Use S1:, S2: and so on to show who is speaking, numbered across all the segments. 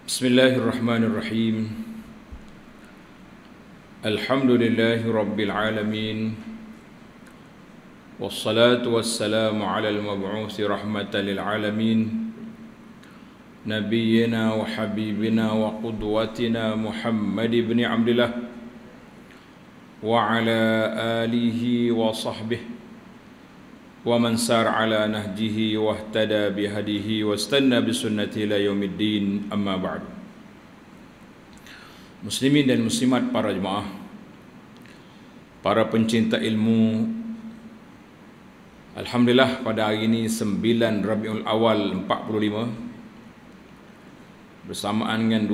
S1: Bismillahirrahmanirrahim. Alhamdulillahi rabbil alamin. Wassalatu wassalamu ala al-mab'uthi rahmatan lil alamin. Nabiyyina wa habibina wa qudwatina Muhammad ibn Abdullah wa ala alihi wa sahbihi wa man sar ala nahjihi wa ihtada bihadihi wa istanna bisunnati ila yaumiddin, amma ba'du. Muslimin dan muslimat, para jemaah, para pencinta ilmu, alhamdulillah pada hari ini 9 Rabiul Awal 45 bersamaan dengan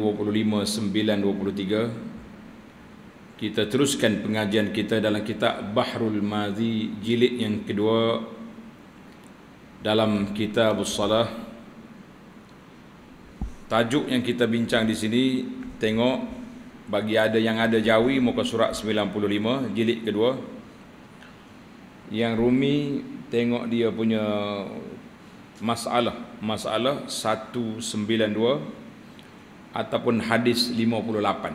S1: 25/9/23, kita teruskan pengajian kita dalam kitab Bahrul Madhi jilid yang kedua dalam kitab As-Salah. Tajuk yang kita bincang di sini, tengok bagi ada yang ada jawi, muka surat 95 jilid kedua. Yang rumi tengok dia punya masalah 192 ataupun hadis 58.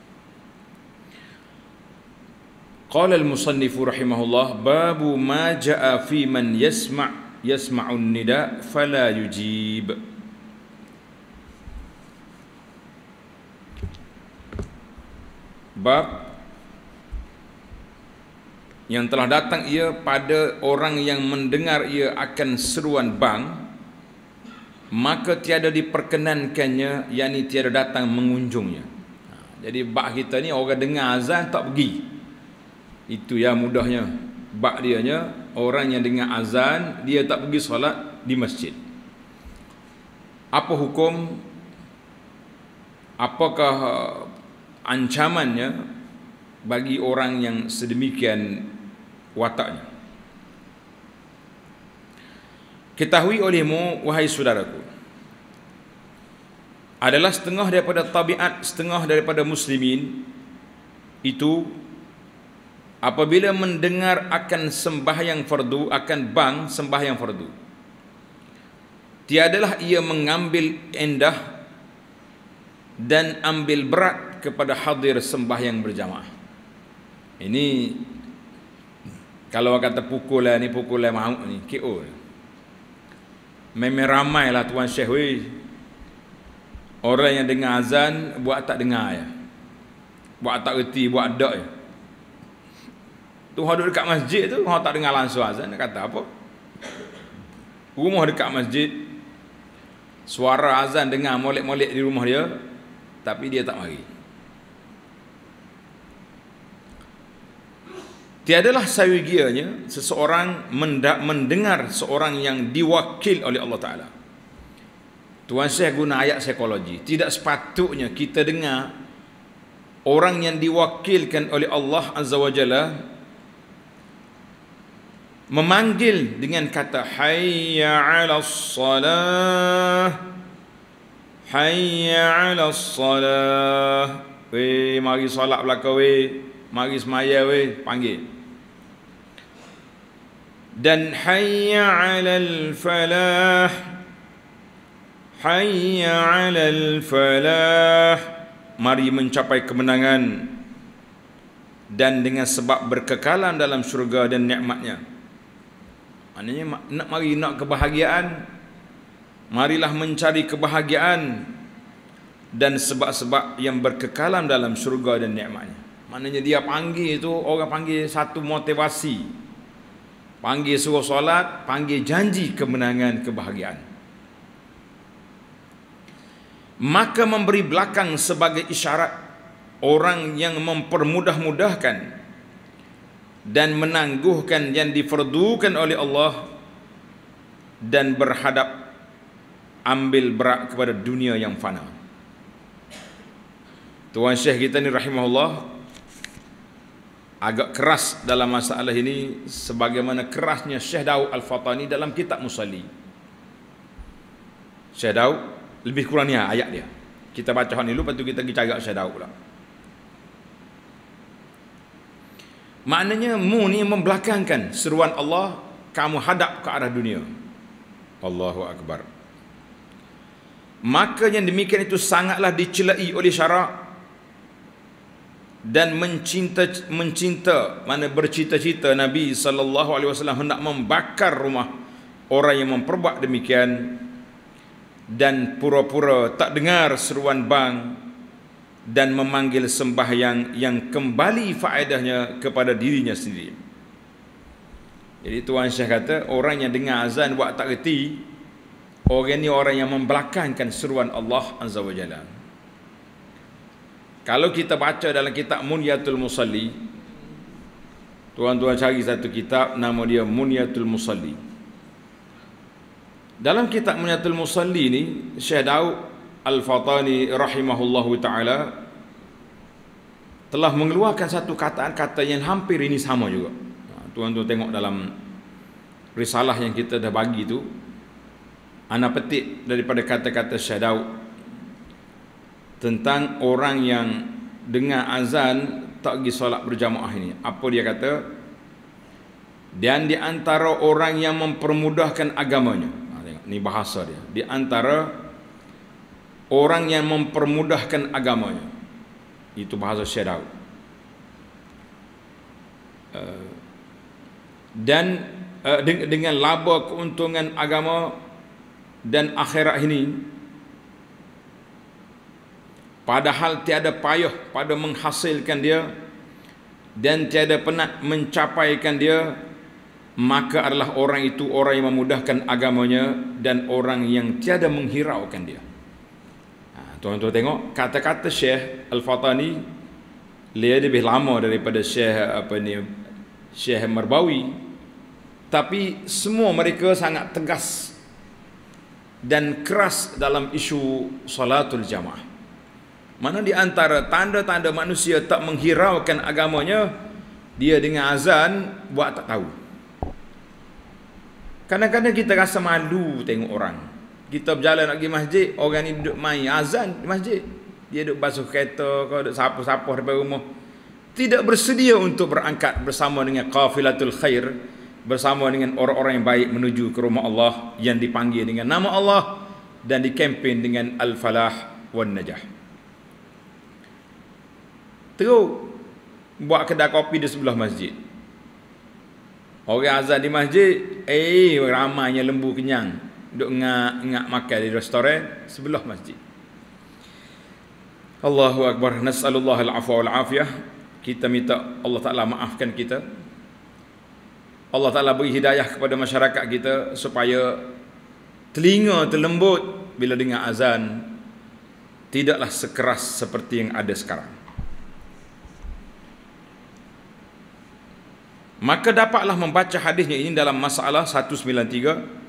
S1: Qala al-musannifu rahimahullah, babu ma jaa fi man yasma'un nida fala yujib. Bab yang telah datang ia pada orang yang mendengar ia akan seruan bang, maka tiada diperkenankannya, yakni tiada datang mengunjungnya. Jadi bab kita ni orang dengar azan tak pergi. Itu yang mudahnya. Bab dianya, orang yang dengar azan dia tak pergi solat di masjid. Apa hukum? Apakah ancamannya bagi orang yang sedemikian wataknya? Ketahui olehmu, wahai saudaraku, adalah setengah daripada tabiat setengah daripada muslimin itu apabila mendengar akan sembahyang fardu, akan bang sembahyang fardu, tiadalah ia mengambil endah dan ambil berat kepada hadir sembahyang berjamaah. Ini kalau kata pukulan ni, pukulan mahu ni, KO. Memang ramai lah tuan syekh weh, orang yang dengar azan buat tak dengar ya, buat tak erti, buat dak ya. Tu orang duduk dekat masjid tu, orang tak dengar langsung azan, dia kata apa? Rumah dekat masjid, suara azan dengar molek-molek di rumah dia, tapi dia tak mari. Tiadalah sawigianya seseorang mendengar seorang yang diwakil oleh Allah Ta'ala. Tuan Syekh guna ayat psikologi. Tidak sepatutnya kita dengar orang yang diwakilkan oleh Allah Azza wa Jalla memanggil dengan kata hayya 'alas salah, hayya 'alas salah, weh mari solat belakang weh, mari semaya weh, panggil. Dan hayya 'alal falah, hayya 'alal falah, mari mencapai kemenangan dan dengan sebab berkekalan dalam syurga dan nikmatnya. Maknanya nak kebahagiaan, marilah mencari kebahagiaan dan sebab-sebab yang berkekalan dalam syurga dan nikmatnya. Maknanya dia panggil itu, orang panggil satu motivasi, panggil suruh solat, panggil janji kemenangan, kebahagiaan. Maka memberi belakang sebagai isyarat orang yang mempermudah-mudahkan dan menangguhkan yang difardukan oleh Allah dan berhadap ambil berat kepada dunia yang fana. Tuan Syekh kita ni rahimahullah agak keras dalam masalah ini, sebagaimana kerasnya Syekh Daud Al-Fatani dalam kitab Musalli. Syekh Daud lebih kurang ni ayat dia. Kita baca hal ni dulu, lepas tu kita pergi cari Syekh Daud pula. Maknanya mu ni membelakangkan seruan Allah, kamu hadap ke arah dunia. Allahu Akbar. maka yang demikian itu sangatlah dicelai oleh syarak dan mencinta mana bercita-cita Nabi SAW hendak membakar rumah orang yang memperbuat demikian dan pura-pura tak dengar seruan bang dan memanggil sembahyang yang kembali faedahnya kepada dirinya sendiri. Jadi Tuan Syekh kata, orang yang dengar azan buat tak reti, orang ni orang yang membelakangkan seruan Allah Azza wa Jalla. Kalau kita baca dalam kitab Munyatul Musalli, tuan-tuan cari satu kitab nama dia Munyatul Musalli. Dalam kitab Munyatul Musalli ni, Syekh Daud Al-Fatani rahimahullahu ta'ala telah mengeluarkan satu kata-kata yang hampir ini sama juga. Tuan-tuan tengok dalam risalah yang kita dah bagi tu, ana petik daripada kata-kata Syekh Daud tentang orang yang dengar azan tak pergi solat berjamaah ini. Apa dia kata? Dan di antara orang yang mempermudahkan agamanya. Tengok, ni bahasa dia. Di antara orang yang mempermudahkan agamanya. Itu bahasa Syekh Daud. Dan dengan laba keuntungan agama dan akhirat ini, padahal tiada payah pada menghasilkan dia dan tiada penat mencapaikan dia, maka adalah orang itu orang yang memudahkan agamanya dan orang yang tiada menghiraukan dia. Tuan-tuan tengok kata-kata Syekh Al-Fatani, dia lebih lama daripada Syekh Marbawi, tapi semua mereka sangat tegas dan keras dalam isu salatul jamaah. Mana di antara tanda-tanda manusia tak menghiraukan agamanya, dia dengan azan buat tak tahu. Kadang-kadang kita rasa malu tengok orang. Kita berjalan nak pergi masjid, orang ni duduk main azan di masjid. Dia duduk basuh kereta, duduk sapu-sapu depan rumah. Tidak bersedia untuk berangkat bersama dengan qafilatul khair, bersama dengan orang-orang yang baik menuju ke rumah Allah yang dipanggil dengan nama Allah dan dikempen dengan al-falah wan najah. Terus buat kedai kopi di sebelah masjid. Orang azan di masjid, ramainya lembu kenyang duk ngak makan di restoran sebelah masjid. Allahu akbar. Nas'alullah al-afwa wal afiyah. Kita minta Allah Taala maafkan kita. Allah Taala beri hidayah kepada masyarakat kita supaya telinga terlembut bila dengar azan, tidaklah sekeras seperti yang ada sekarang. Maka dapatlah membaca hadisnya ini dalam masalah 193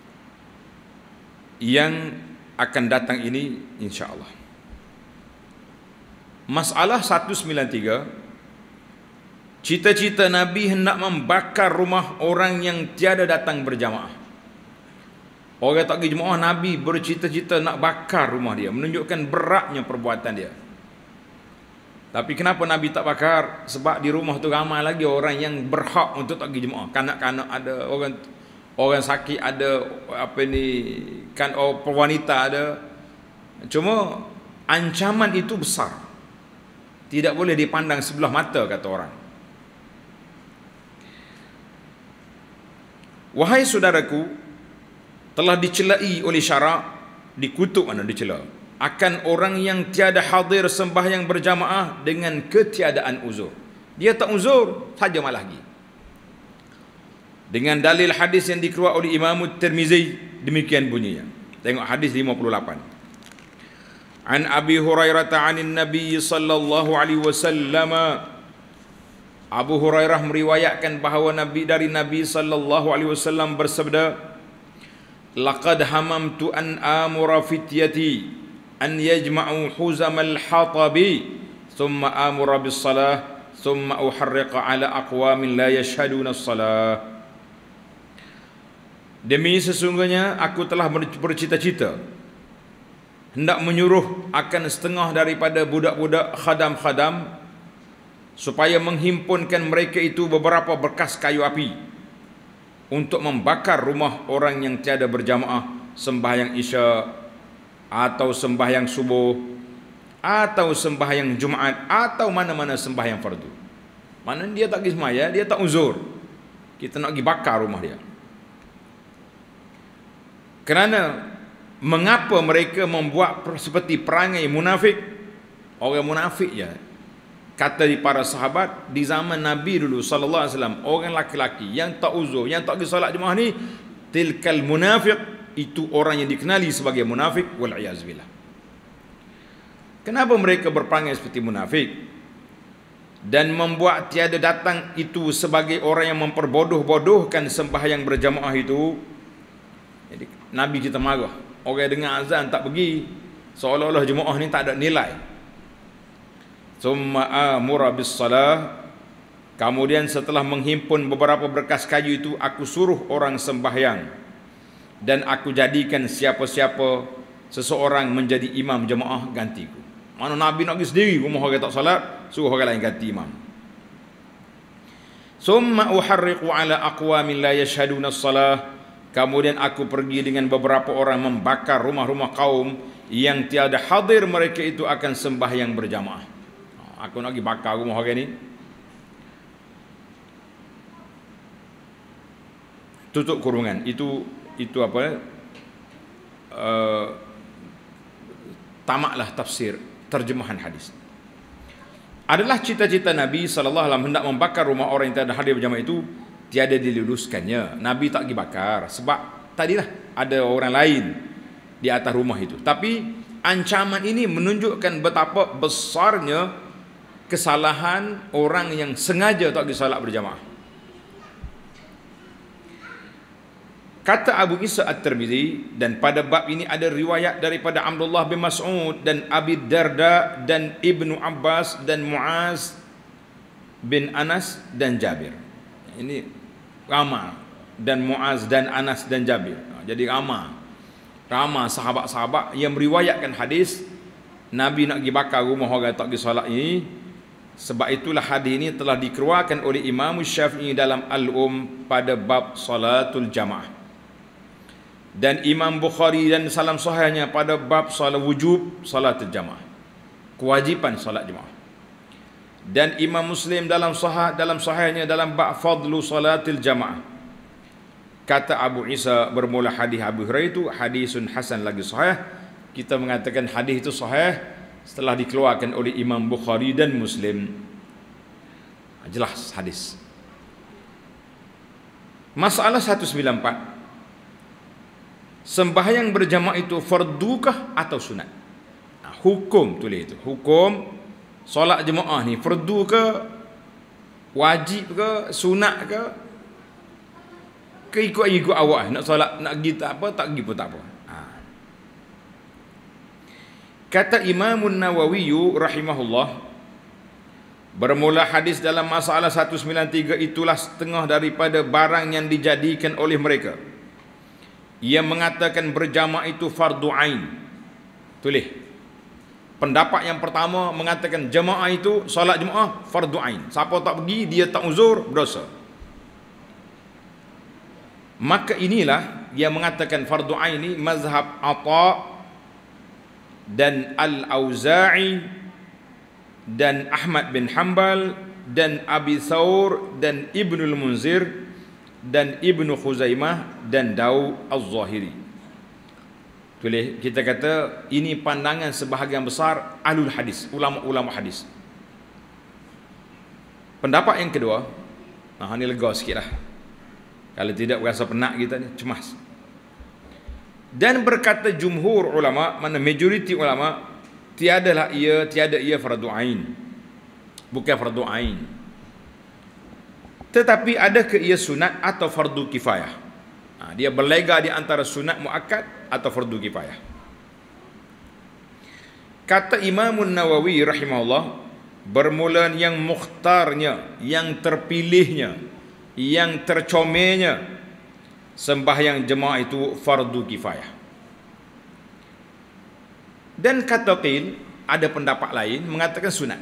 S1: yang akan datang ini insya-Allah. Masalah 193, cita-cita Nabi hendak membakar rumah orang yang tiada datang berjamaah. Orang tak pergi jemaah, Nabi bercita-cita nak bakar rumah dia, menunjukkan beratnya perbuatan dia. Tapi kenapa Nabi tak bakar? Sebab di rumah tu ramai lagi orang yang berhak untuk tak pergi jemaah. Kanak-kanak ada, orang sakit ada, wanita ada. Cuma ancaman itu besar. Tidak boleh dipandang sebelah mata, kata orang. Wahai saudaraku, telah dicelai oleh syarak, dikutuk mana dicela, akan orang yang tiada hadir sembahyang berjamaah dengan ketiadaan uzur. Dia tak uzur saja malah lagi. Dengan dalil hadis yang dikeluarkan oleh Imam Tirmizi, demikian bunyinya. Tengok hadis 58. An Abi Hurairah 'anin Nabi sallallahu alaihi wasallam. Abu Hurairah meriwayatkan bahawa dari Nabi sallallahu alaihi wasallam bersabda, laqad hamamtu an amura fityati an yajma'u huzamal hatabi thumma amura bis salah thumma uharriqa ala aqwamin la yashhaduna as-salah. Demi sesungguhnya aku telah bercita-cita hendak menyuruh akan setengah daripada budak-budak khadam-khadam supaya menghimpunkan mereka itu beberapa berkas kayu api untuk membakar rumah orang yang tiada berjamaah sembahyang isya atau sembahyang subuh, atau sembahyang Jumaat, atau mana-mana sembahyang fardu. Mana dia tak pergi semaya, dia tak uzur, kita nak pergi bakar rumah dia. Kerana mengapa mereka membuat seperti perangai munafik? Orang munafik je. Kata di para sahabat di zaman Nabi dulu sallallahu alaihi wasallam, orang laki-laki yang tak uzur, yang tak pergi solat jemaah ni, tilkal munafiq, itu orang yang dikenali sebagai munafik, wal iyaz billah. Kenapa mereka berperangai seperti munafik dan membuat tiada datang itu sebagai orang yang memperbodoh-bodohkan sembahyang berjamaah itu? Jadi Nabi kita marah, orang dengar azan tak pergi, seolah-olah jemaah ni tak ada nilai. Summa amura bis salah, kemudian setelah menghimpun beberapa berkas kayu itu, aku suruh orang sembahyang, dan aku jadikan siapa-siapa seseorang menjadi imam jemaah gantiku. Mana Nabi nak pergi sendiri rumah orang tak salat, suruh orang lain ganti imam. Summa uharriqu ala aqwamin la yashhaduna as-salah, kemudian aku pergi dengan beberapa orang membakar rumah-rumah kaum yang tiada hadir mereka itu akan sembahyang berjamaah. Aku nak pergi bakar rumah orang ni. Tutup kurungan. Itu apa? Tamaklah tafsir terjemahan hadis. Adalah cita-cita Nabi sallallahu alaihi wasallam hendak membakar rumah orang yang tiada hadir berjamaah itu, tiada diluluskannya. Nabi tak pergi bakar sebab tadilah ada orang lain di atas rumah itu. Tapi ancaman ini menunjukkan betapa besarnya kesalahan orang yang sengaja tak pergi salat berjamaah. Kata Abu Isa At-Tirmizi, dan pada bab ini ada riwayat daripada Abdullah bin Mas'ud dan Abi Darda dan Ibnu Abbas dan Muaz bin Anas dan Jabir. Ini ramai, dan Muaz dan Anas dan Jabir. Jadi ramai sahabat-sahabat yang meriwayatkan hadis Nabi nak pergi bakar rumah orang tak pergi salat ini. Sebab itulah hadis ini telah dikeluarkan oleh Imam Syafi'i dalam Al-Um pada bab salatul jamaah, dan Imam Bukhari dan dalam sahihnya pada bab salat wujub salatul jamaah, kewajipan salat jemaah, dan Imam Muslim dalam sahihnya dalam bab fadlu salatul jamaah. Kata Abu Isa bermula hadis Abu Hurairah itu hadisun hasan lagi sahih. Kita mengatakan hadis itu sahih setelah dikeluarkan oleh Imam Bukhari dan Muslim. Jelas hadis. Masalah 194. Sembahyang berjamaah itu fardukah atau sunat? Hukum tulis itu. Hukum solat jemaah ni fardu ke, wajib ke, sunat ke? Ikut awak nak solat, nak pergi tak apa, tak pergi pun tak apa. Kata Imam Nawawi rahimahullah, bermula hadis dalam masalah 193 itulah setengah daripada barang yang dijadikan oleh mereka. Ia mengatakan berjamaah itu fardu ain. Tulis. Pendapat yang pertama mengatakan jemaah itu, solat jemaah fardu ain. Siapa tak pergi, dia tak uzur, berdosa. Maka inilah yang mengatakan fardu ain ini mazhab Atha dan Al-Auza'i dan Ahmad bin Hanbal dan Abi Thawr dan Ibnul Munzir dan Ibnu Khuzaimah dan Daud Az-Zahiri. Tulis, kita kata ini pandangan sebahagian besar ahlul hadis, ulama-ulama hadis. Pendapat yang kedua, ini lega sikit lah. Kalau tidak berasa penat kita ni, cemas. Dan berkata jumhur ulama, mana majoriti ulama, tiada ia fardu ain. Bukan fardu ain. Tetapi adakah ia sunat atau fardu kifayah? Dia berlega di antara sunat muakkad atau fardu kifayah. Kata Imam Nawawi rahimahullah, bermula yang mukhtarnya, yang terpilihnya, yang tercomelnya, sembahyang jemaah itu fardu kifayah. Dan kata qil, ada pendapat lain mengatakan sunat.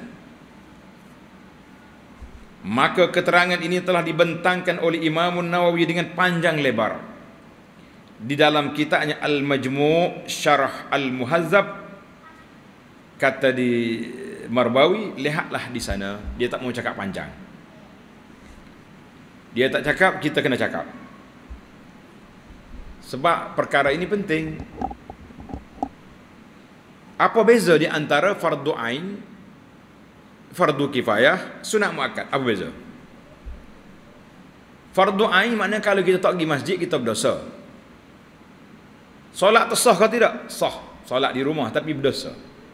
S1: Maka keterangan ini telah dibentangkan oleh Imam Nawawi dengan panjang lebar. di dalam kitabnya Al-Majmu' Syarah Al-Muhazzab, kata di Marbawi, lihatlah di sana, dia tak mau cakap panjang. Dia tak cakap, kita kena cakap. Sebab perkara ini penting. Apa beza di antara fardu ain, fardu kifayah, sunat muakkad? Apa beza? Fardu ain maknanya kalau kita tak pergi masjid, kita berdosa. Solat tu sah ke tidak? Sah. Solat di rumah tapi berdosa.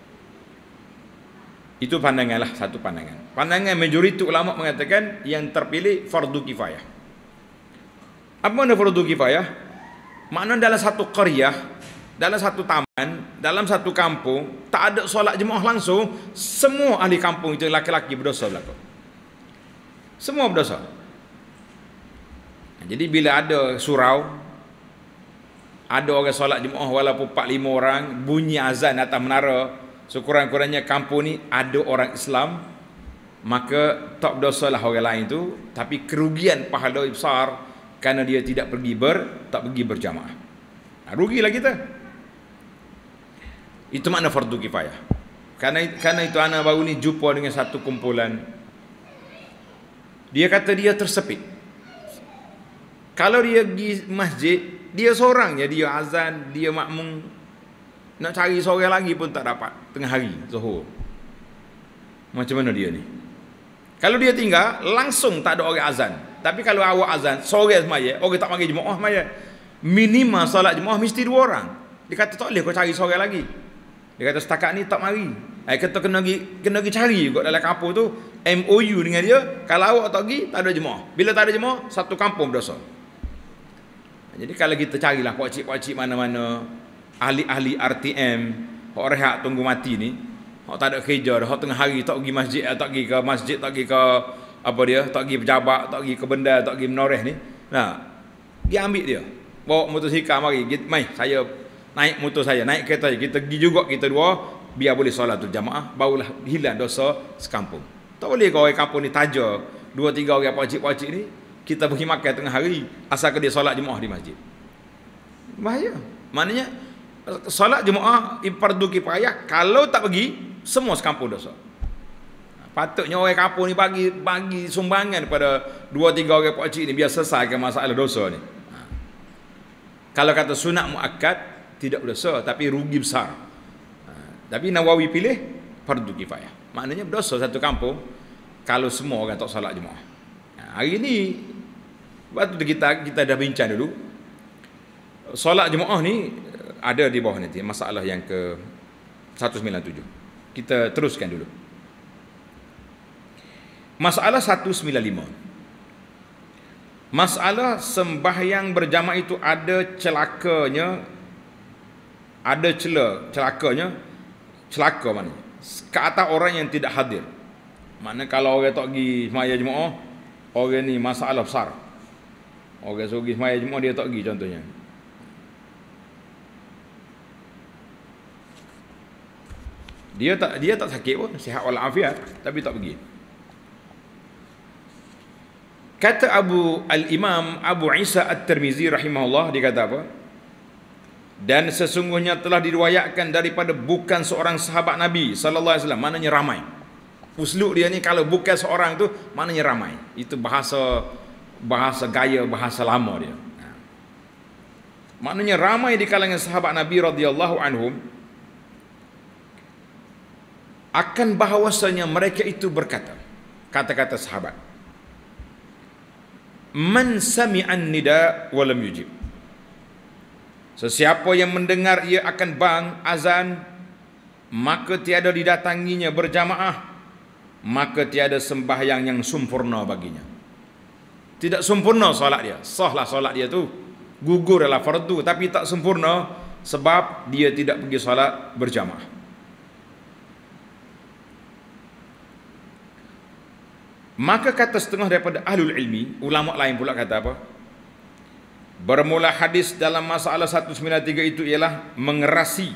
S1: Itu pandanganlah, satu pandangan. Pandangan majoriti ulama mengatakan yang terpilih fardu kifayah. Apa makna fardu kifayah? Makna dalam satu qaryah, dalam satu taman, dalam satu kampung, tak ada solat jemaah langsung, semua ahli kampung itu laki-laki berdosa berlaku. Semua berdosa. Jadi bila ada surau, ada orang solat jemaah walaupun 4-5 orang, bunyi azan atas menara, sekurang-kurangnya kampung ni ada orang Islam, maka tak berdosalah orang lain tu, tapi kerugian pahala besar kerana dia tak pergi berjamaah. Rugilah kita. Itu makna fardu kifayah. Karena itu anak baru ni jumpa dengan satu kumpulan. Dia kata dia tersepit. Kalau dia pergi masjid, dia seorangnya, dia azan, dia makmum. Nak cari seorang lagi pun tak dapat tengah hari zuhur. Macam mana dia ni? Kalau dia tinggal, langsung tak ada orang azan. Tapi kalau awak azan, seorang semaya, orang tak panggil jemaah semaya. Minimal solat jemaah mesti 2 orang. Dia kata tak boleh kau cari seorang lagi. Dia kata setakat ni tak mari. Kita kena pergi cari juga dalam kampung tu MOU dengan dia. Kalau awak tak pergi, tak ada jemaah. Bila tak ada jemaah, satu kampung berdosa. Jadi kalau kita carilah pakcik-pakcik mana-mana, ahli-ahli RTM, orang rehat tunggu mati ni, hak tak ada kerja dah, hak tengah hari tak pergi masjid, tak pergi ke masjid, tak pergi ke apa dia, tak pergi pejabat, tak pergi ke benda, tak pergi menoreh ni. Nah, dia ambil dia. Bawa motosikal mari, mai saya naik motor saya, naik kereta saya, kita pergi juga kita dua, biar boleh solat tu jamaah, barulah hilang dosa sekampung. Tak boleh kau orang kampung ni taja 2-3 orang pakcik-pakcik ni, kita pergi makan tengah hari, asalkan dia solat jemaah di masjid. Bahaya. Maknanya solat jemaah fardu kifayah, kalau tak pergi, semua sekampung dosa. Patutnya orang kampung ni bagi sumbangan kepada 2-3 orang pakcik ni biar selesaikan masalah dosa ni. Kalau kata sunat muakkad, tidak berdosa tapi rugi besar. Tapi Nawawi pilih fardu kifayah. Maknanya berdosa satu kampung kalau semua orang tak solat jemaah. Hari ni waktu kita dah bincang dulu. Solat jemaah ni ada di bawah nanti masalah yang ke 197. Kita teruskan dulu. Masalah 195. Masalah sembahyang berjamaah itu ada celakanya, ada celaka mana? Ke atas orang yang tidak hadir. Maknanya kalau orang tak pergi sembahyang jemaah, orang ni masalah besar. Orang suruh pergi sembahyang jemaah dia tak pergi contohnya. Dia tak sakit pun, sihat walafiat, tapi tak pergi. Kata Al-Imam Abu Isa At-Tirmizi rahimahullah, dia kata apa? Dan sesungguhnya telah diriwayatkan daripada bukan seorang sahabat Nabi sallallahu alaihi wasallam, maknanya ramai. Uslub dia ni kalau bukan seorang tu maknanya ramai. Itu bahasa gaya, bahasa lama dia. Maknanya ramai di kalangan sahabat Nabi radhiyallahu anhum akan bahawasanya mereka itu berkata, kata-kata sahabat, man sami'an nida wa lam yujib. Sesiapa yang mendengar ia akan bang azan, maka tiada didatanginya berjamaah, maka tiada sembahyang yang sempurna baginya. Tidak sempurna solat dia. Sahlah solat dia tu, gugur adalah fardu, tapi tak sempurna sebab dia tidak pergi solat berjamaah. Maka kata setengah daripada ahlul ilmi, ulama lain pula kata apa? Bermula hadis dalam masalah 193 itu ialah mengerasi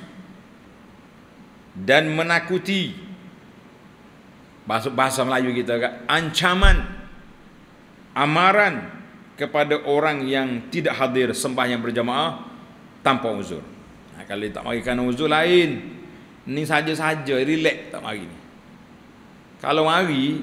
S1: dan menakuti. Bahasa Melayu kita kat, ancaman, amaran kepada orang yang tidak hadir sembahyang berjamaah tanpa uzur. Kalau dia tak mari kerana uzur lain. Ni saja-saja, relax tak mari ni. Kalau mari,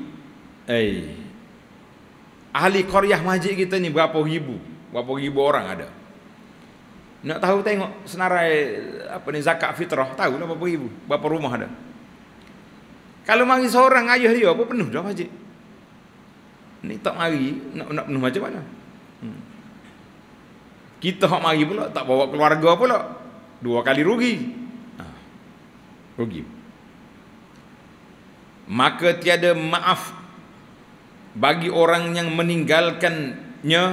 S1: ahli qaryah masjid kita ni berapa ribu orang ada. Nak tahu tengok senarai zakat fitrah, tahu lah berapa ribu, berapa rumah ada. Kalau mari seorang ayah dia apa penuh dah masjid. Ni tak mari nak penuh macam mana? Kita hak mari pula tak bawa keluarga pula. 2 kali rugi. Rugi. Maka tiada maaf bagi orang yang meninggalkannya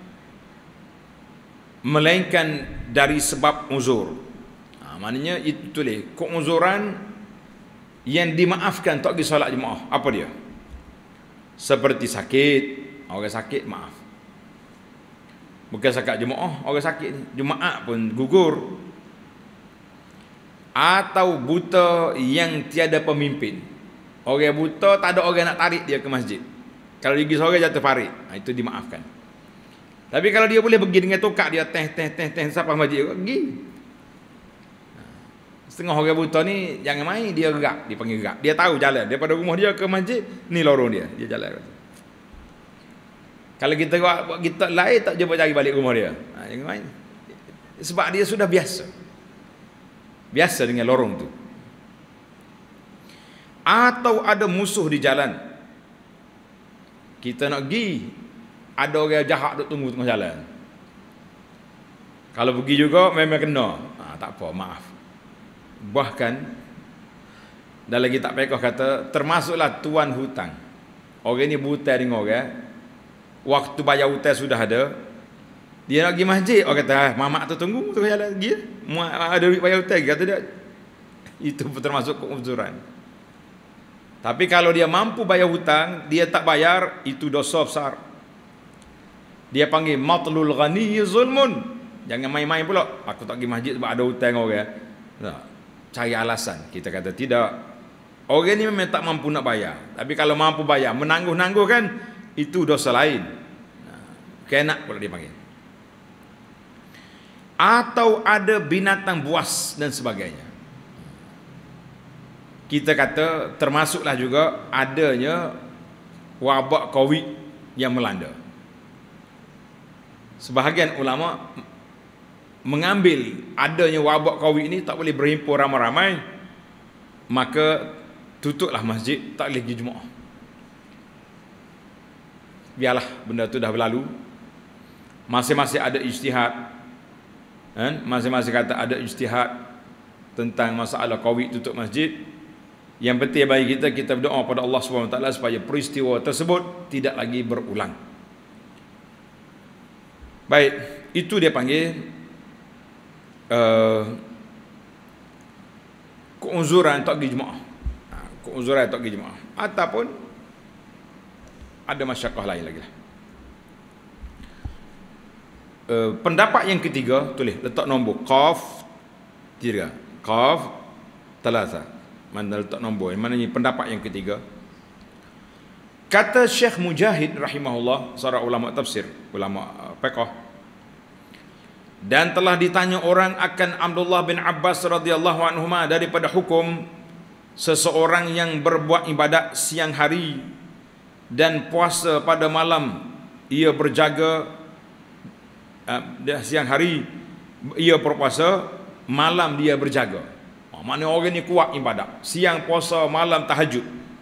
S1: melainkan dari sebab uzur. Maknanya itu tulis keuzuran yang dimaafkan tak pergi solat jemaah. Apa dia? Seperti sakit, orang sakit maaf. Bukan sakat jemaah, orang sakit ni, jemaah pun gugur. Atau buta yang tiada pemimpin. Orang buta tak ada orang nak tarik dia ke masjid. Kalau dia pergi seorang jatuh parit, itu dimaafkan. Tapi kalau dia boleh pergi dengan tokak dia teh sampai masjid pergi. Setengah orang buta ni jangan main, dia gerak, dia panggil gerak. Dia tahu jalan daripada rumah dia ke masjid, ni lorong dia jalan. Kalau kita buat kita lain tak jumpa cari balik rumah dia. Jangan main. Sebab dia sudah biasa dengan lorong tu. Atau ada musuh di jalan. Kita nak pergi, ada orang jahat duk tunggu tengah jalan. Kalau pergi juga memang kena. Tak apa, maaf. Bahkan dalam kitab fiqh kata termasuklah tuan hutang. Orang ni buta dengan orang, waktu bayar hutang sudah ada, dia nak pergi masjid, orang kata mamak tu tunggu tengah jalan pergi. Ada duit bayar hutang, kata dia. Itu termasuk keuzuran. Tapi kalau dia mampu bayar hutang, dia tak bayar, itu dosa besar. Dia panggil matlul ghani zulmun. Jangan main-main pula. Aku tak pergi masjid sebab ada hutang orang. Tak. Cari alasan. Kita kata tidak. Orang ni memang tak mampu nak bayar. Tapi kalau mampu bayar, menangguh-nangguhkan, itu dosa lain. Kenak pula dia panggil. Atau ada binatang buas dan sebagainya. Kita kata termasuklah juga adanya wabak COVID yang melanda. Sebahagian ulama mengambil adanya wabak COVID ini tak boleh berhimpun ramai-ramai, maka tutuplah masjid, tak boleh pergi Jumaat. Biarlah benda tu dah berlalu. Masing-masing ada ijtihad. Masing-masing kata ada ijtihad tentang masalah COVID tutup masjid. Yang penting bagi kita berdoa pada Allah SWT supaya peristiwa tersebut tidak lagi berulang. Baik, itu dia panggil keuzuran tak pergi jemaah. Keuzuran tak pergi jemaah. Ataupun ada masyarakah lain lagi lah. Pendapat yang ketiga, tulis letak nombor qaf 3, qaf 3. Mana letak nombor, maknanya pendapat yang ketiga. Kata Syekh Mujahid rahimahullah, seorang ulama tafsir, ulama fiqh, dan telah ditanya orang akan Abdullah bin Abbas radhiyallahu anhuma daripada hukum seseorang yang berbuat ibadat siang hari dan puasa pada malam, ia berjaga siang hari ia berpuasa, malam dia berjaga. Maknanya orang ni kuat ibadat, siang puasa, malam tahajud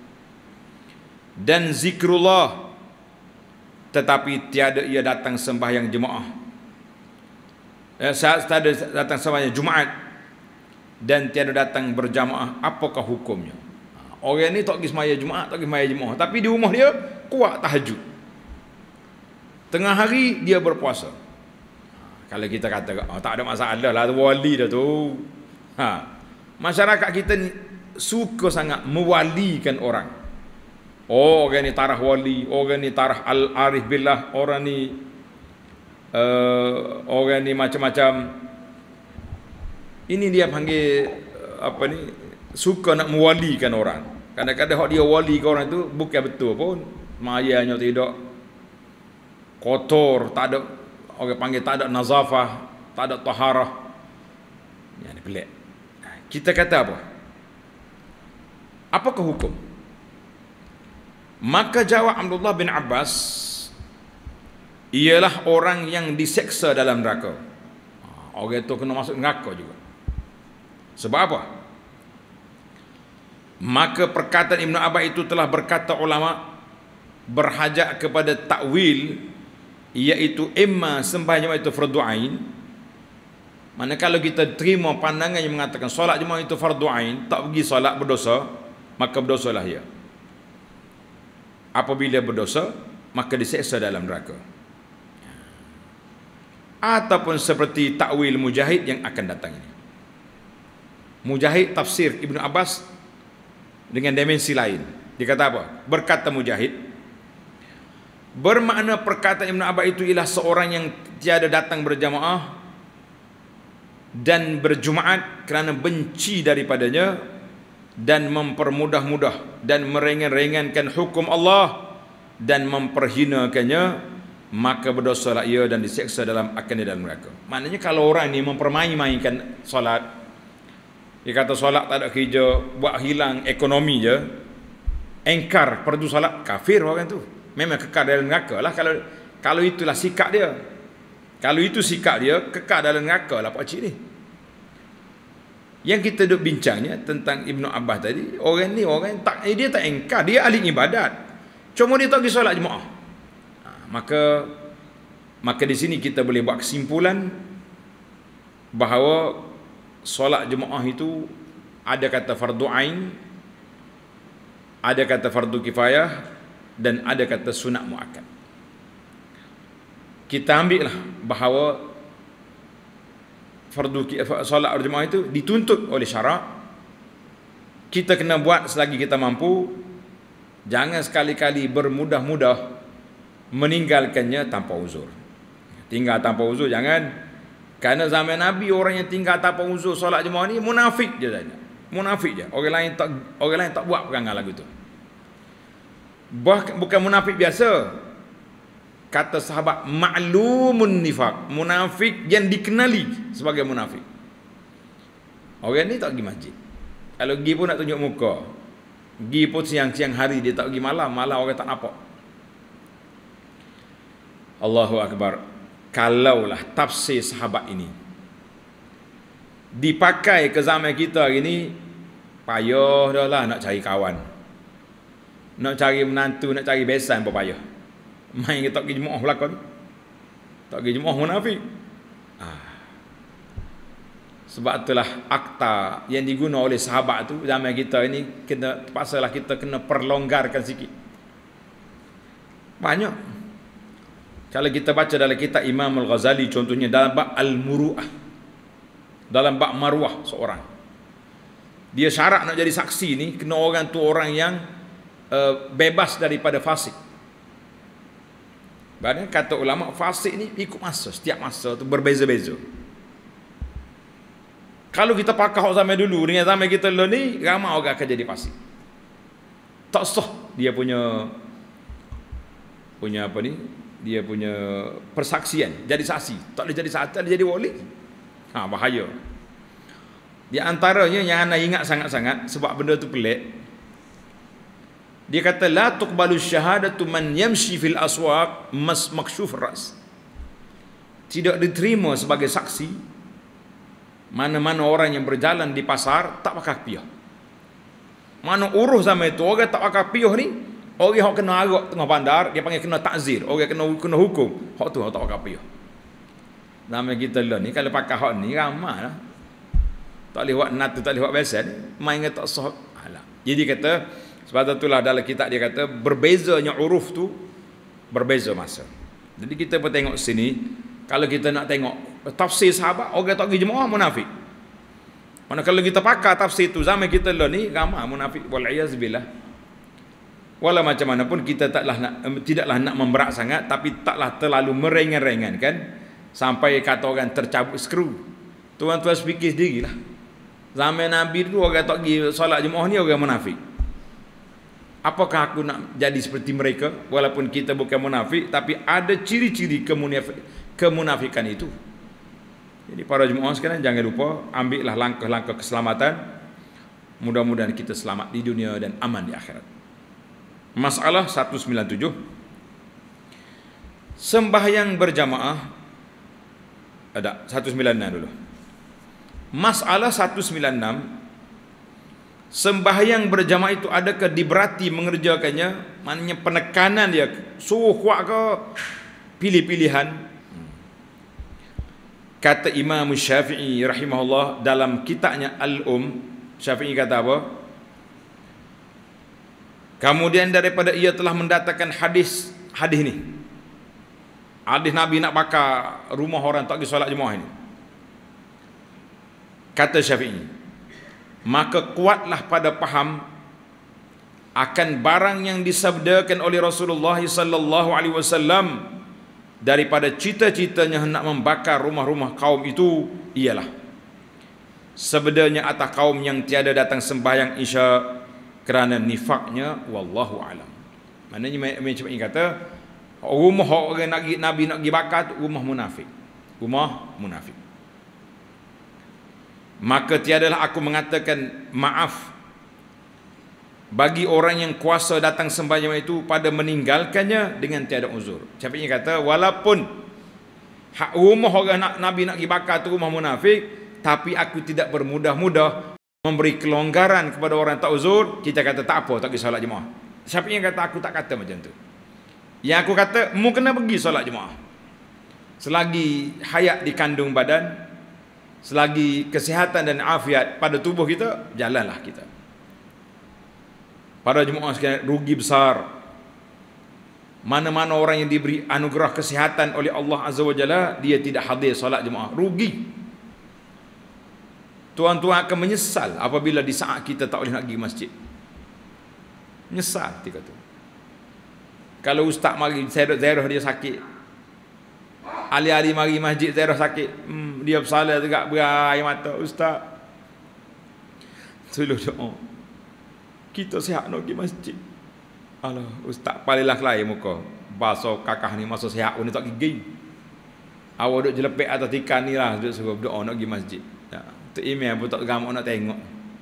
S1: dan zikrullah, tetapi tiada ia datang sembahyang jemaah, tiada datang sembahyang Jumaat dan tiada datang berjamaah, apakah hukumnya? Orang ni tak pergi sembahyang Jumaat, tak pergi sembahyang jemaah, tapi di rumah dia kuat tahajud, tengah hari dia berpuasa. Kalau kita kata tak ada masalah lah, wali dah tu. Masyarakat kita ni suka sangat mewalikan orang. Oh, orang ni tarah wali, orang ni tarah al-arif billah, orang ni macam-macam. Ini dia panggil suka nak mewalikan orang. Kadang-kadang dia wali ke orang tu bukan betul pun, mayanya tidak, kotor, tak ada, orang panggil tak ada nazafah, tak ada taharah. Pelik. Kita kata apa? Apakah hukum? Maka jawab Abdullah bin Abbas, ialah orang yang diseksa dalam neraka. Orang itu kena masuk neraka juga. Sebab apa? Maka perkataan Ibn Abbas itu telah berkata ulama berhajat kepada takwil, iaitu imma sembahyang itu fardu ain. Mana kalau kita terima pandangan yang mengatakan solat jemaah itu fardu ain, tak pergi solat berdosa, maka berdosalah ia. Apabila berdosa, maka diseksa dalam neraka. Ataupun seperti takwil Mujahid yang akan datang ini. Mujahid tafsir Ibn Abbas dengan dimensi lain. Dia kata apa? Berkata Mujahid, bermakna perkataan Ibn Abbas itu ialah seorang yang tiada datang berjamaah dan berjumaat kerana benci daripadanya dan mempermudah-mudah dan meringan-ringankan hukum Allah dan memperhinakannya, maka berdosalah ia dan diseksa dalam dalam neraka. Maknanya kalau orang ni mempermain-mainkan solat, dia kata solat tak ada kerja, buat hilang ekonomi je, engkar perdu solat, kafir orang tu. Memang kekal dalam neraka lah kalau itulah sikap dia. Kalau itu sikap dia, kekal dalam neraka lah pakcik ni. Yang kita duk bincangnya tentang Ibnu Abbas tadi, orang ni orang tak, dia tak engkar, dia ahli ibadat, cuma dia tak pergi solat jemaah. Maka di sini kita boleh buat kesimpulan bahawa solat jemaah itu ada kata fardu ain, ada kata fardu kifayah, dan ada kata sunat muakkad. Kita ambil lah bahawa solat berjemaah itu dituntut oleh syarak. Kita kena buat selagi kita mampu. Jangan sekali-kali bermudah-mudah meninggalkannya tanpa uzur. Tinggal tanpa uzur jangan. Kerana zaman Nabi orang yang tinggal tanpa uzur solat jemaah ni munafik je saja. Munafik je. Orang lain tak buat perangai lagu tu. Bukan munafik biasa. Kata sahabat, ma'lumun nifaq, munafik yang dikenali sebagai munafik. Orang ni tak pergi masjid. Kalau pergi pun nak tunjuk muka. Pergi pun siang-siang hari, dia tak pergi malam orang tak nampak. Allahu Akbar. Kalaulah tafsir sahabat ini dipakai ke zaman kita hari ni, payah dah lah nak cari kawan, nak cari menantu, nak cari besan pun payah. Main kita tak pergi jemaah belakang, tak pergi jemaah munafik. Sebab itulah akta yang diguna oleh sahabat tu zaman kita ini, kena terpaksalah kita kena perlonggarkan sikit. Banyak. Kalau kita baca dalam kitab Imam Al-Ghazali contohnya dalam bab Al-Muru'ah, dalam bab maruah seorang, dia syarat nak jadi saksi ni kena orang tu orang yang bebas daripada fasik. Bahkan kata ulama fasik ni ikut masa, setiap masa tu berbeza-beza. Kalau kita pakai zaman dulu dengan zaman kita ni, ramai orang akan jadi fasik. Tak sah dia punya apa ni? Dia punya persaksian, jadi saksi. Tak boleh jadi saksi, tak boleh jadi wali. Bahaya. Di antaranya yang anda ingat sangat-sangat sebab benda tu pelik. Dia kata la tuqbalu syahadatu man yamshi fil aswaq maksyuf ras. Tidak diterima sebagai saksi mana-mana orang yang berjalan di pasar tak pakai piah. Mana urus zaman itu orang tak pakai piah ni, orang yang kena arak tengah bandar, dia panggil kena takzir, orang kena hukum. Hak tu hak tak pakai piah. Zaman kita lah ni kalau pakai hak ni ramai lah. Tak boleh buat natu, tak boleh buat besan, main tak sah. Jadi kata sebab itulah dalam kitab dia kata berbezanya uruf tu berbeza masa. Jadi kita pun tengok sini, kalau kita nak tengok tafsir sahabat, orang tak pergi jemaah munafik. Mana kalau kita pakai tafsir tu zaman kita lah ni ramai munafik, wal iyaz billah. Walau macam mana pun kita tidaklah nak memberat sangat, tapi taklah terlalu meringan-ringankan sampai kata orang tercabut skru. Tuan-tuan fikir sendirilah. Zaman Nabi dulu orang tak pergi solat jemaah ni orang munafik. Apakah aku nak jadi seperti mereka? Walaupun kita bukan munafik, tapi ada ciri-ciri kemunafikan itu. Jadi para jemaah sekalian, jangan lupa ambillah langkah-langkah keselamatan. Mudah-mudahan kita selamat di dunia dan aman di akhirat. Masalah 197. Sembahyang berjamaah. Ada 196 dulu. Masalah 196. Sembahyang berjamaah itu adakah diberati mengerjakannya? Maknanya penekanan dia suruh kuat ke pilih-pilihan? Kata Imam Syafi'i rahimahullah dalam kitabnya Syafi'i kata apa? Kemudian daripada ia telah mendatangkan hadis ni. Hadis Nabi nak bakar rumah orang tak pergi solat jemaah ini. Kata Syafi'i, maka kuatlah pada faham akan barang yang disabdakan oleh Rasulullah sallallahu alaihi wasallam daripada cita-citanya hendak membakar rumah-rumah kaum itu ialah sebenarnya atas kaum yang tiada datang sembahyang isya kerana nifaknya, wallahu alam. Maknanya macam ini kata rumah orang Nabi nak pergi bakar tu rumah munafik. Rumah munafik. Maka tiadalah aku mengatakan maaf bagi orang yang kuasa datang sembahyang itu pada meninggalkannya dengan tiada uzur. Syafi'i kata walaupun rumah orang Nabi nak pergi bakar tu rumah munafik, tapi aku tidak bermudah-mudah memberi kelonggaran kepada orang tak uzur. Kita kata tak apa, tak pergi solat jemaah. Syafi'i kata aku tak kata macam tu. Yang aku kata mu kena pergi solat jemaah. Selagi hayat di kandung badan, selagi kesihatan dan afiat pada tubuh kita, jalanlah kita. Para jemaah sekalian, rugi besar. Mana-mana orang yang diberi anugerah kesihatan oleh Allah Azza wa Jalla, dia tidak hadir solat jemaah, rugi. Tuan-tuan akan menyesal apabila di saat kita tak boleh nak pergi masjid. Menyesal ketika tu. Kalau ustaz mari zerah dia sakit, ahli-ahli mari masjid zerah sakit, dia bersalah juga berair mata, ustaz tolong doa kita sihat nak pergi masjid. Alah ustaz palinglah kelai muka basuh kakak ni masa sihat ni tak pergi. Awak duduk jelepek atas tikan ni lah, duduk suruh berdoa nak pergi masjid. Tu email pun tak gamak nak tengok.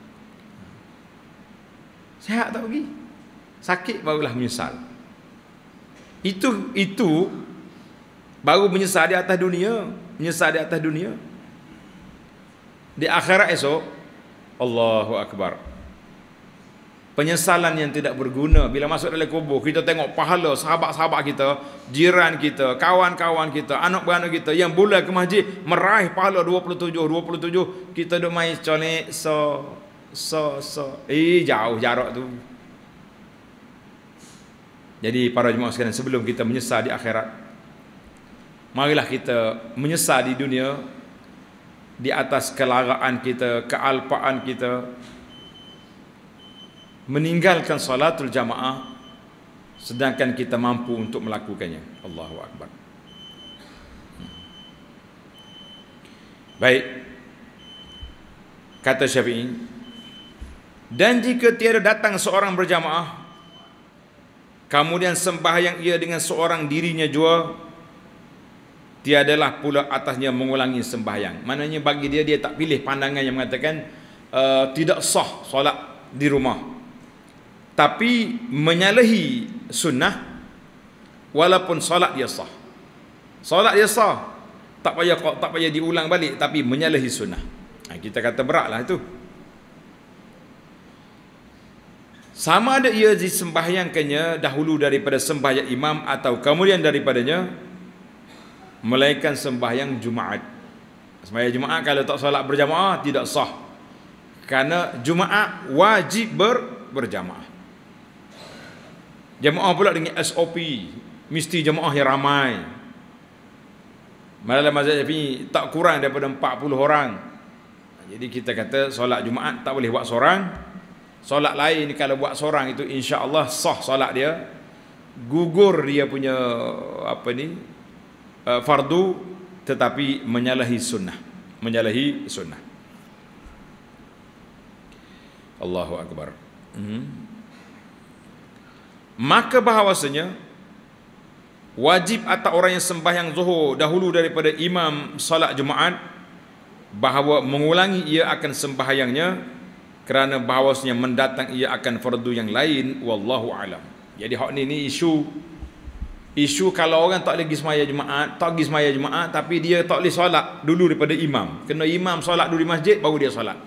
S1: Sihat tak pergi, sakit barulah menyesal. Itu baru menyesal di atas dunia. Menyesal di atas dunia. Di akhirat esok, Allahu Akbar, penyesalan yang tidak berguna. Bila masuk dalam kubur, kita tengok pahala sahabat-sahabat kita, jiran kita, kawan-kawan kita, anak-beranak kita yang bulan ke masjid meraih pahala 27. Kita duk main colek jauh jarak tu. Jadi para jemaah sekalian, sebelum kita menyesal di akhirat, marilah kita menyesal di dunia di atas kelaraan kita, kealpaan kita, meninggalkan salatul jamaah sedangkan kita mampu untuk melakukannya. Allahu Akbar. Baik. Kata Syafi'i, dan jika tiada datang seorang berjamaah kemudian sembahyang ia dengan seorang dirinya jua, tiadalah pula atasnya mengulangi sembahyang. Maknanya bagi dia tak pilih pandangan yang mengatakan tidak sah solat di rumah, tapi menyalahi sunnah walaupun solat dia sah. Solat dia sah, tak payah diulang balik, tapi menyalahi sunnah. Kita kata beratlah itu. Sama ada ia disembahyangkannya dahulu daripada sembahyang imam atau kemudian daripadanya, melainkan sembahyang Jumaat. Sembahyang Jumaat kalau tak solat berjamaah tidak sah, kerana Jumaat wajib berjamaah. Jamaah pula dengan SOP, mesti jamaah yang ramai. Dalam mazhab Syafi'i tak kurang daripada 40 orang. Jadi kita kata solat Jumaat tak boleh buat seorang. Solat lain kalau buat seorang itu insya-Allah sah solat dia. Gugur dia punya fardu, tetapi menyalahi sunnah. Menyalahi sunnah. Allahu Akbar. Maka bahawasanya wajib atas orang yang sembahyang zuhur dahulu daripada imam salat Jumaat bahawa mengulangi ia akan sembahyangnya kerana bahawasanya mendatang ia akan fardu yang lain, wallahu alam. Jadi hak ni isu kalau orang tak lagi semaya Jumaat, tapi dia tak boleh solat dulu daripada imam. Kena imam solat dulu di masjid baru dia solat.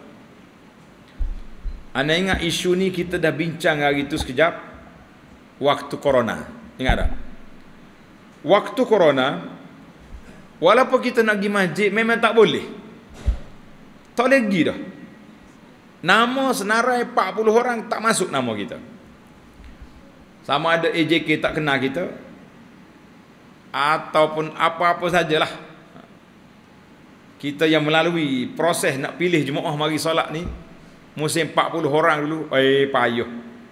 S1: Anda ingat isu ni kita dah bincang hari tu sekejap waktu corona. Ingat tak? Waktu corona, walaupun kita nak pergi masjid memang tak boleh. Tak boleh pergi dah. Nama senarai 40 orang tak masuk nama kita. Sama ada AJK tak kenal kita ataupun apa-apa sajalah. Kita yang melalui proses nak pilih jemaah mari solat ni musim 40 orang dulu, payah.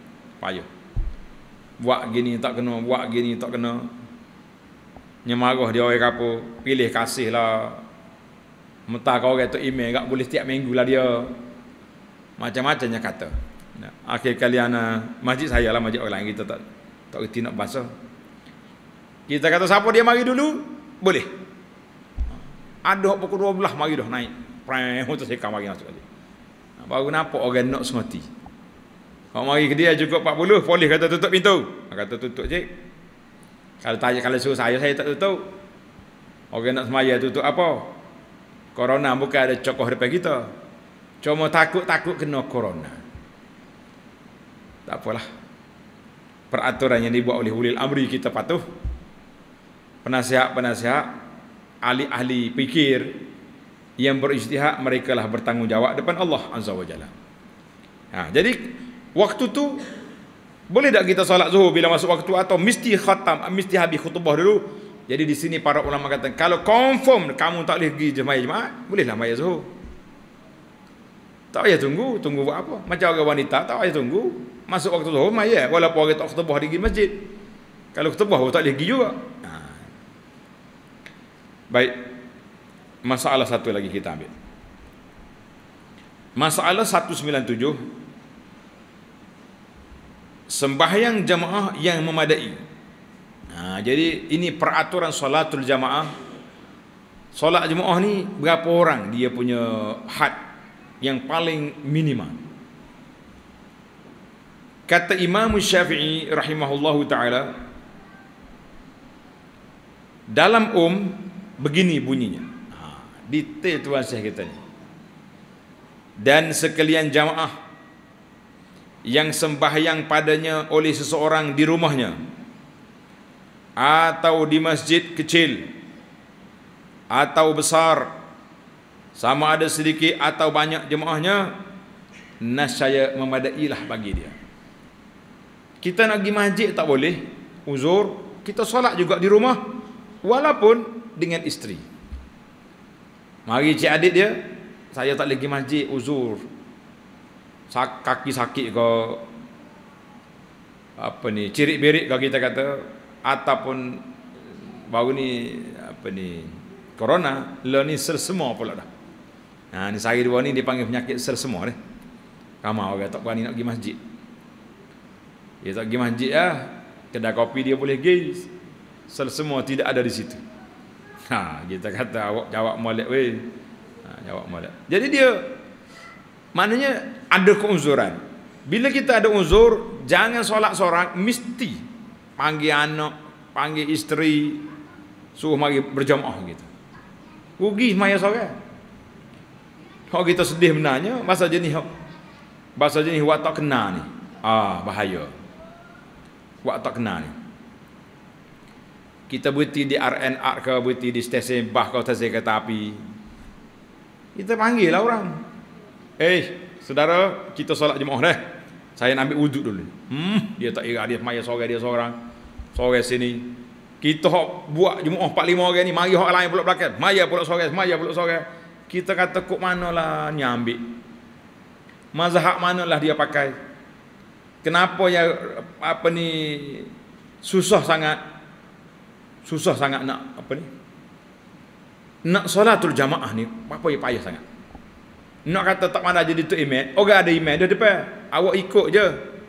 S1: Buat gini tak kena. Nyemarah dia orang apa, pilih kasih lah. Mentah kau orang tu email tak boleh setiap minggu lah dia. Macam-macamnya kata. Akhir kali masjid saya lah, masjid orang lain kita tak reti nak basuh. Kita kata siapa dia mari dulu, boleh. Ada pukul 12 mari dah naik. Prem motosikal mari masuk aja. Baru nampak orang nak semati. Kalau mari ke dia cukup 40, polis kata tutup pintu. Kata tutup je. Kalau suruh saya tak tutup. Orang nak semaya tutup apa? Corona bukan ada cokoh depan kita. Cuma takut kena corona. Tak apalah. Peraturan yang dibuat oleh ulil amri kita patuh. Penasihat-penasihat, ahli-ahli fikir yang berijtihad, mereka lah bertanggungjawab depan Allah Azza wa Jalla. Jadi waktu tu boleh tak kita solat zuhur bila masuk waktu atau mesti mesti habis khutbah dulu? Jadi di sini para ulama kata kalau confirm kamu tak boleh pergi jemaah, bolehlah maya zuhur. Tak payah tunggu buat apa? Macam orang wanita tak payah tunggu. Masuk waktu zuhur maya walaupun orang tak khutbah di masjid. Kalau khutbah tak boleh pergi juga. Baik. Masalah satu lagi kita ambil. Masalah 197, sembahyang jamaah yang memadai. Jadi ini peraturan solatul jamaah. Solat jamaah ni berapa orang dia punya had yang paling minima. Kata Imam Syafi'i rahimahullahu ta'ala, dalam begini bunyinya. Detail tuan Syekh kita ni. Dan sekalian jamaah yang sembahyang padanya oleh seseorang di rumahnya atau di masjid kecil atau besar, sama ada sedikit atau banyak jemaahnya, nascaya memadailah bagi dia. Kita nak pergi masjid tak boleh, uzur, kita solat juga di rumah walaupun dengan isteri. Mari cik adik dia, saya tak lagi masjid, uzur, kaki sakit ke apa ni, cirit-berit kalau kita kata, ataupun baru ni corona, ni semua pula dah. Ni sehari dua ni dipanggil penyakit semua ni. Ramai orang tak berani nak pergi masjid. Dia tak pergi masjid kedai kopi dia boleh pergi, semua tidak ada di situ. Kita kata awak jawab molek weh. Jawab molek. Jadi dia maknanya ada keuzuran. Bila kita ada uzur, jangan solat seorang, mesti panggil anak, panggil isteri, suruh mari berjamaah gitu. Rugi maya seorang. Kalau kita sedih benarnya, bahasa jenis wak tak kena ni. Bahaya. Wak tak kena ni. Kita berhenti di RNR ke, berhenti di stesen bah ke, stesen kereta api, kita panggil lah orang. Saudara, kita solat jemaah dah. Saya nak ambil wuduk dulu. Dia tak ingat, dia maya seorang, dia seorang sini. Kita buat jemaah 4-5 orang ni, mari orang lain pula belakang, maya pula seorang. Kita kata kok manalah ni ambil, mazhab manalah dia pakai. Kenapa ya susah sangat nak nak solatul jamaah ni, apa yang payah sangat. Nak kata tak mana jadi tu imam, orang ada imam dia depan, awak ikut je.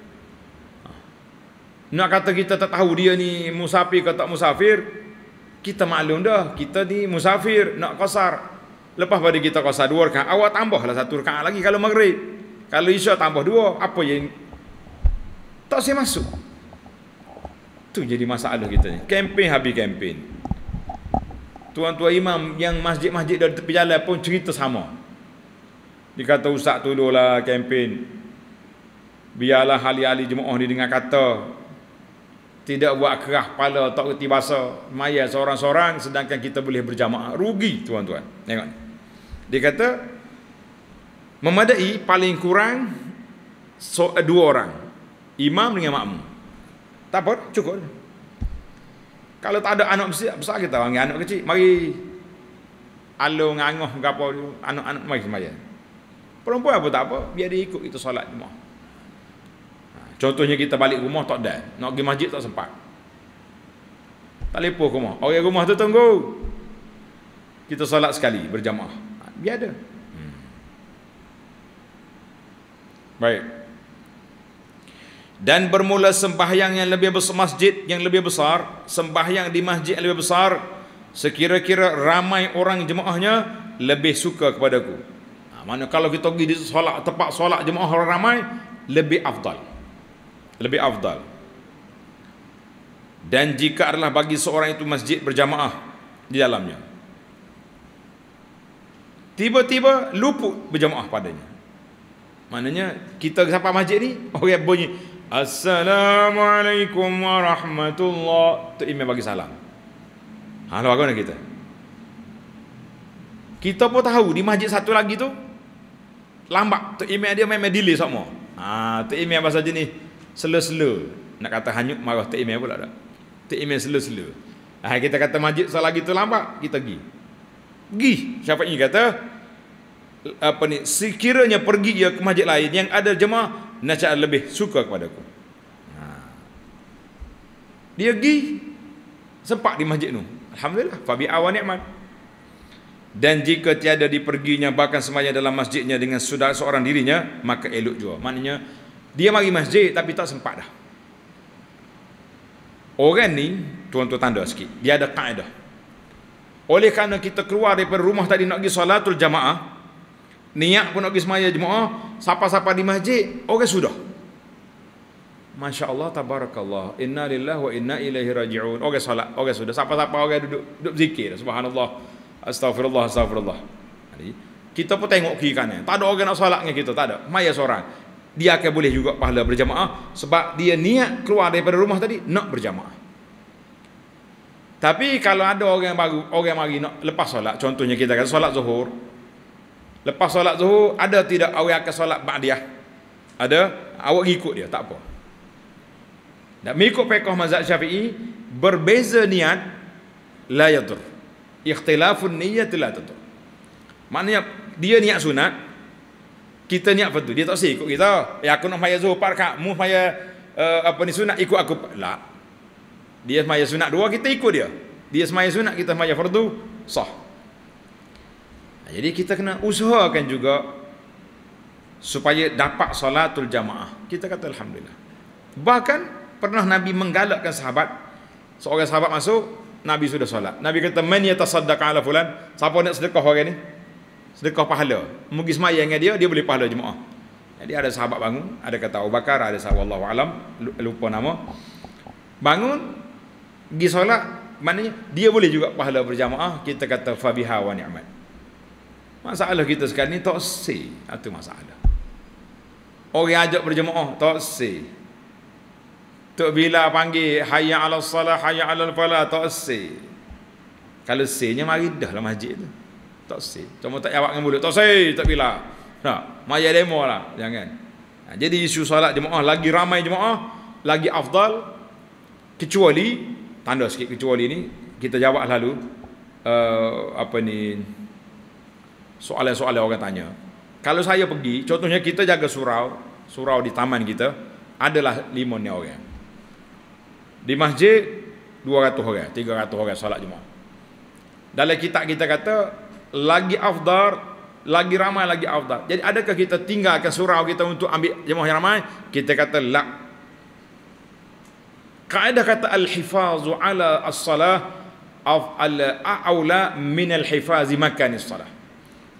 S1: Nak kata kita tak tahu dia ni musafir ke tak musafir, kita maklum dah, kita ni musafir nak qasar. Lepas pada kita qasar 2 rakaat, awak tambahlah 1 rakaat lagi kalau maghrib. Kalau isyak tambah 2, apa yang tak saya masuk. Tu jadi masalah kita ni. Kempen habis kempen. Tuan-tuan imam yang masjid-masjid dari tepi jalan pun cerita sama. Dia kata, ustaz tolonglah kempen. Biarlah ahli-ahli jemaah ni dengar kata. Tidak buat kerah kepala, tak reti bahasa. Maya seorang-seorang sedangkan kita boleh berjamaah. Rugi tuan-tuan. Tengok. Dia kata, memadai paling kurang 2 orang. Imam dengan makmum. Tak apa, cukup. Kalau tak ada anak besar kita panggil anak kecil, mari alung angoh gapo anak-anak mari sembahyang. Perempuan apa tak apa, biar dia ikut kita solat di rumah. Contohnya kita balik rumah tak ada, nak pergi masjid tak sempat. Telefon ke rumah, orang rumah tu tunggu. Kita solat sekali berjamaah. Biar ada. Baik. Dan bermula sembahyang yang lebih besar, masjid yang lebih besar, sembahyang di masjid yang lebih besar, sekira-kira ramai orang jemaahnya lebih suka kepadaku. Mana kalau kita pergi di solat, tempat solat jemaah orang ramai, lebih afdal. Lebih afdal. Dan jika adalah bagi seorang itu masjid berjamaah di dalamnya, tiba-tiba luput berjamaah padanya. Maknanya kita sampai masjid ni, orang bunyi Assalamualaikum warahmatullahi. Tu imam bagi salam. Halo, bagaimana kita? Kita pun tahu di masjid satu lagi tu lambat. Tu imam dia memang delay semua. Tu imam bahasa jenis sela-sela. Nak kata hanyut marah tu imam pula tak. Tu imam sela-sela. Kita kata masjid satu lagi tu lambat, kita pergi. Syafi'i kata apa ni, sekiranya pergi dia ke masjid lain yang ada jemaah, nasab lebih suka kepadaku. Dia pergi sempat di masjid tu, alhamdulillah, fa bi awan ni'mat. Dan jika tiada diperginya bahkan sembahyang dalam masjidnya dengan saudara seorang dirinya, maka elok juga. Maknanya dia mari masjid tapi tak sempat dah. Orang ni tuan-tuan tanda sikit, dia ada kaedah. Oleh kerana kita keluar daripada rumah tadi nak pergi solatul jamaah, niat pun nak pergi semaya jemaah, siapa-siapa di masjid, orang sudah. Masya Allah, tabarakallah, inna lillahi wa inna ilaihi raji'un. Orang salat, orang sudah. Siapa-siapa orang duduk zikir, subhanallah, astaghfirullah, astaghfirullah. Jadi, kita pun tengok kiri kanan. Tak ada orang nak salat dengan kita, tak ada. Maya seorang. Dia akan boleh juga pahala berjamaah sebab dia niat keluar daripada rumah tadi nak berjamaah. Tapi kalau ada orang yang baru, orang yang mari nak lepas solat, contohnya kita kata solat zuhur. Lepas solat zuhur, ada tidak awak akan solat ba'diyah? Ada, awak ikut dia, tak apa. Dan mengikut fiqh mazhab Syafi'i, berbeza niat la yadur. Ikhtilafun niyyat la tadur. Maknanya dia niat sunat, kita niat fardu. Dia tak sih ikut kita. Aku nak maya zuhur 4 rakaat, mu maya sunat ikut aku. La. Dia semaya sunat 2, kita ikut dia. Dia semaya sunat, kita semaya fardu, sah. Jadi kita kena usahakan juga supaya dapat salatul jamaah. Kita kata alhamdulillah. Bahkan pernah Nabi menggalakkan sahabat, seorang sahabat masuk, Nabi sudah solat. Nabi kata, man yatasaddaqa ala fulan, siapa nak sedekah orang ni? Sedekah pahala. Mungkin semaya dengan dia boleh pahala jemaah. Jadi ada sahabat bangun, ada kata Abu Bakar, ada sahabat wallahu alam, lupa nama. Bangun pergi solat, maknanya dia boleh juga pahala berjamaah. Kita kata fabiha wa ni'mat. Masalah kita sekarang ni tak sih, itu masalah. Orang ajak berjemaah tak sih. Tok bila panggil hayya 'alas salah, hayya 'alal falah, tak sih. Kalau sihnya mari dah lah masjid tu. Tak sih. Cuma tak jawab dengan mulut, tak sih, tak bila. Nah, maya demo lah, jangan. Jadi isu solat jemaah lagi ramai jemaah, lagi afdal, kecuali tanda sikit kecuali ni kita jawab lalu soalan-soalan orang tanya. Kalau saya pergi, contohnya kita jaga surau di taman kita, adalah 5 orang. Di masjid 200 orang, 300 orang solat jemaah. Dalam kitab kita kata lagi afdal, lagi ramai lagi afdal. Jadi adakah kita tinggalkan surau kita untuk ambil jemaah yang ramai? Kita kata la. Kaedah kata al-hifazu ala as-salah aula min al-hifazi makan as-salah.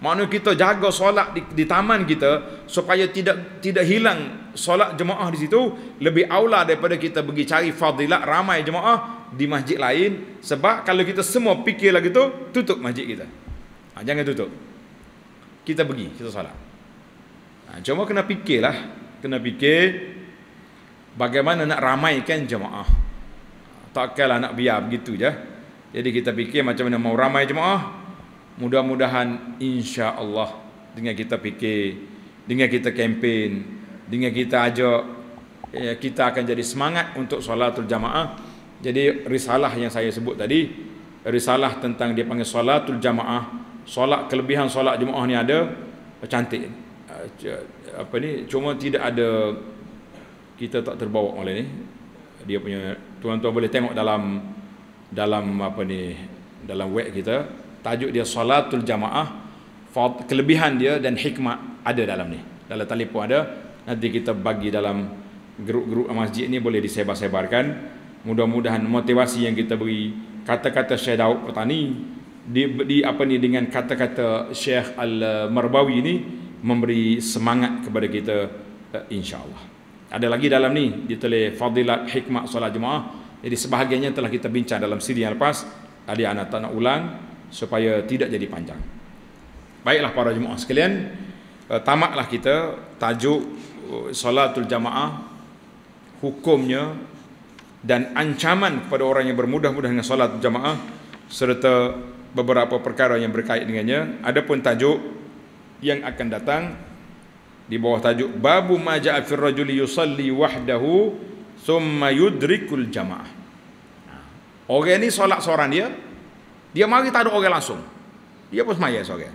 S1: Maknanya kita jaga solat di taman kita supaya tidak hilang solat jemaah di situ, lebih aula daripada kita pergi cari fadilat ramai jemaah di masjid lain. Sebab kalau kita semua fikir lagi tu, tutup masjid kita. Jangan tutup. Kita pergi, kita solat. Cuma kena fikirlah, kena fikir bagaimana nak ramaikan jemaah. Takkanlah nak biar begitu je. Jadi kita fikir macam mana mau ramai jemaah. Mudah-mudahan insya-Allah dengan kita fikir, dengan kita kempen, dengan kita ajak, kita akan jadi semangat untuk solatul jamaah. Jadi risalah yang saya sebut tadi, risalah tentang dia panggil solatul jamaah, solat kelebihan solat jemaah ni ada, cantik. Apa ni, cuma tidak ada, kita tak terbawa oleh ni. Dia punya, tuan-tuan boleh tengok dalam apa ni, dalam web kita. Tajuk dia Salatul Jamaah, kelebihan dia dan hikmat ada dalam ni. Dalam telefon ada. Nanti kita bagi dalam grup-grup masjid ni, boleh disebar-sebarkan. Mudah-mudahan motivasi yang kita beri, kata-kata Syekh Daud Petani di apa ni, dengan kata-kata Syekh Al-Marbawi ni memberi semangat kepada kita, insya-Allah. Ada lagi dalam ni ditulis fadilat hikmat solat jemaah. Jadi sebahagiannya telah kita bincang dalam siri yang lepas. Tadi anak tak nak ulang supaya tidak jadi panjang. Baiklah para jemaah sekalian, tamatlah kita tajuk solatul jamaah, hukumnya dan ancaman kepada orang yang bermudah-mudah dengan solatul jamaah, serta beberapa perkara yang berkait dengannya. Adapun tajuk yang akan datang di bawah tajuk babu ma ja'a fir rajuli yusalli wahdahu thumma yudrikul jamaah. Orang ni solat seorang dia mari tak ada orang langsung. Dia pun semaya seorang.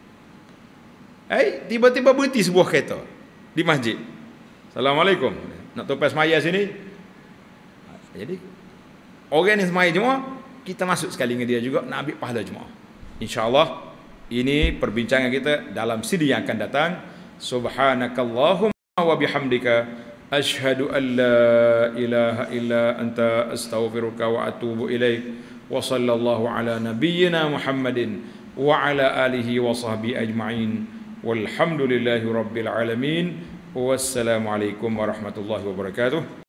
S1: Tiba-tiba berhenti sebuah kereta di masjid. Assalamualaikum. Nak tupai semaya sini. Jadi orang ni semaya jemaah, kita masuk sekali dengan dia juga, nak ambil pahala jemaah. InsyaAllah ini perbincangan kita dalam CD yang akan datang. Subhanakallahumma wa bihamdika asyhadu an la ilaha illa anta astaghfiruka wa atubu ilaik. Wa sallallahu ala nabiyyina Muhammadin wa ala alihi wa sahbihi ajma'in. Walhamdulillahi rabbil alamin. Wassalamu alaikum warahmatullahi wabarakatuh.